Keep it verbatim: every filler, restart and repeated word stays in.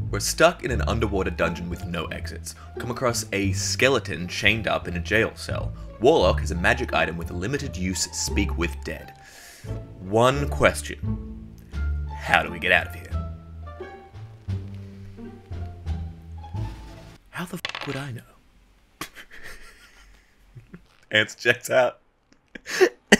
We're stuck in an underwater dungeon with no exits. Come across a skeleton chained up in a jail cell. Warlock has a magic item with a limited use, Speak with Dead. One question. How do we get out of here? How the f would I know? Answer checks out.